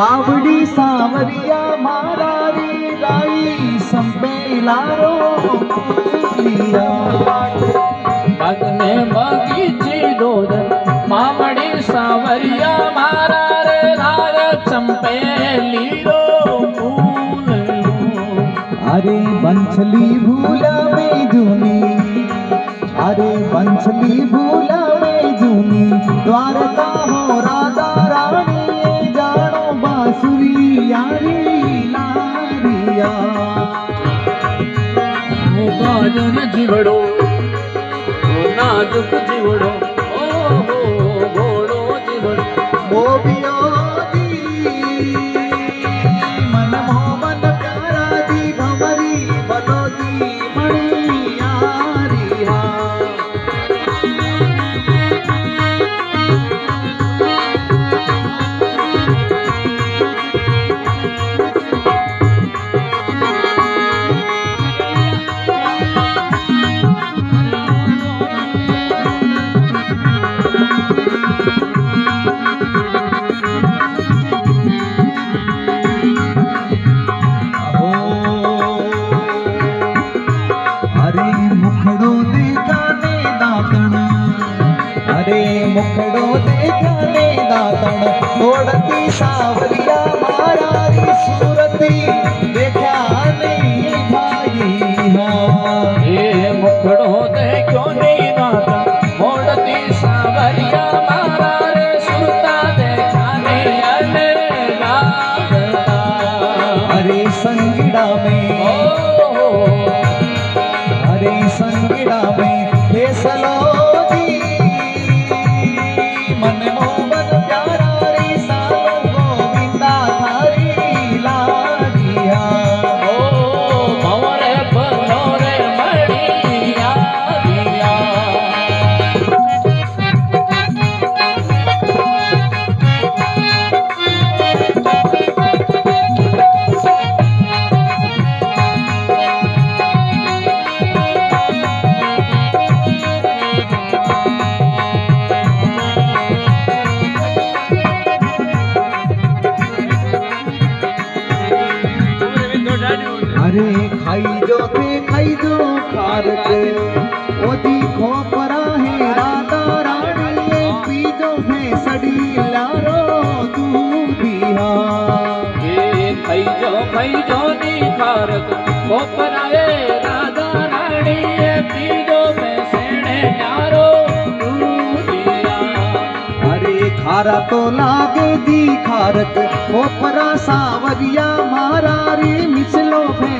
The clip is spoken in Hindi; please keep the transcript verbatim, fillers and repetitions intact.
बावड़ी सावरिया मारा रे राई संपेलारो लिया भगने बगीची दूध बावड़ी सावरिया मारा रे राय चंपेली रो फूल। अरे बंसली भूला में जूनी, अरे बंसली भूला में जूनी द्वारका हो राधा रानी जानो बांसुरी यारी लारिया। वो बाजन जीवड़ो वो नाजुक जीवड़ो ओ हो घोड़ो जीवड़ो वो बियो दी मन मोहन प्यारा दी भंवरी बनो दी मणि यारिया। मुखड़ो देखने दातन तोड़ती सावरिया मारा री सूरती देखा नहीं भाई हाँ। ये मुखड़ो देखो नहीं दातन तोड़ती सावरिया मारा रे सुरता देखा नहीं अने लागता। अरे संगीड़ा में ओ अरे संगीड़ा में फैसलो मन मोहन प्यारा रे सालो गोविंदा थारी लागिया। ओ भंवरे बनोरे मणिया दिया। अरे खाई जो थे खाई जो खारक ओदी खोपरा है राधा रानी पी जो भैंसड़ी लारो दूधिया। ये खाई जो खाई जो नी खारक खोपरा है राधा रानी पी जो भैंसड़े लारो दूधिया। अरे खारा तो लागे दी खारक खोपरा सावरिया मारा रे मिसलो